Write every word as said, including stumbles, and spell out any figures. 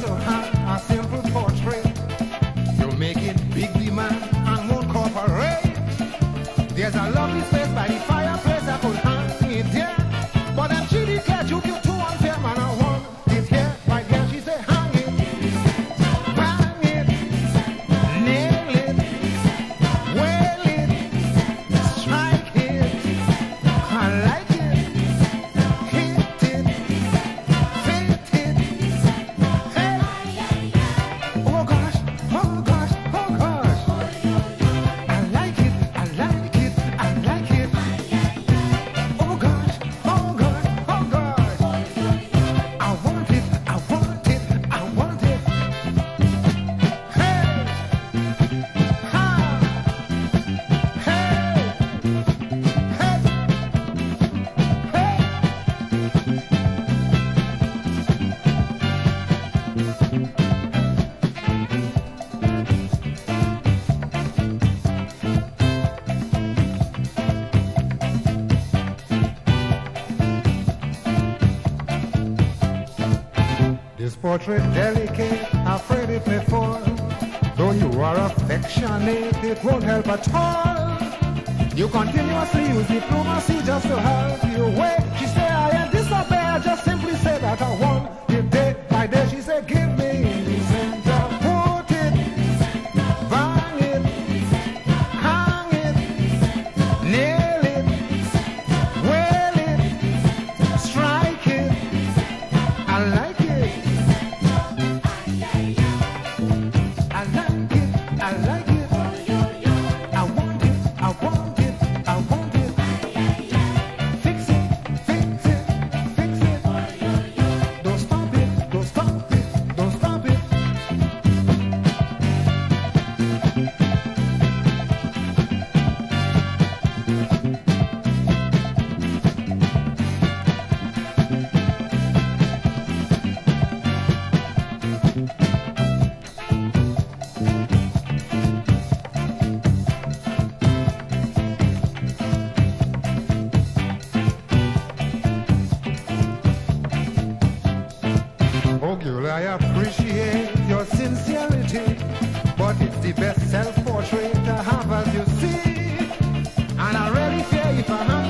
to have a simple portrait. You make it big demand and won't cooperate. There's a lovely space by the fireplace I could hang it there. But then she declared you you too unfair, man. I want it here, right here. She said hang it, bang it, nail it, wail it, strike it. I like it, hit it, fit it. Hey, oh gosh, oh gosh, oh gosh. I like it, I like it, I like it. Oh gosh, oh gosh, oh gosh. I want it, I want it, I want it. Hey, ha, hey, this portrait delicate, afraid it may fall. Though you are affectionate, it won't help at all. You continuously use diplomacy just to help you away. She say I am disobey, I just simply say that I want it day by day. She say give me the center, put it, bang it, hang it, nail it, wail it, strike it. I like it. I like it, I like it. I want it, I want it, I want it. Fix it, fix it, fix it. Don't stop it, don't stop it, don't stop it. Oh, girl, I appreciate your sincerity, but it's the best self-portrait I have, as you see. And I really fear if I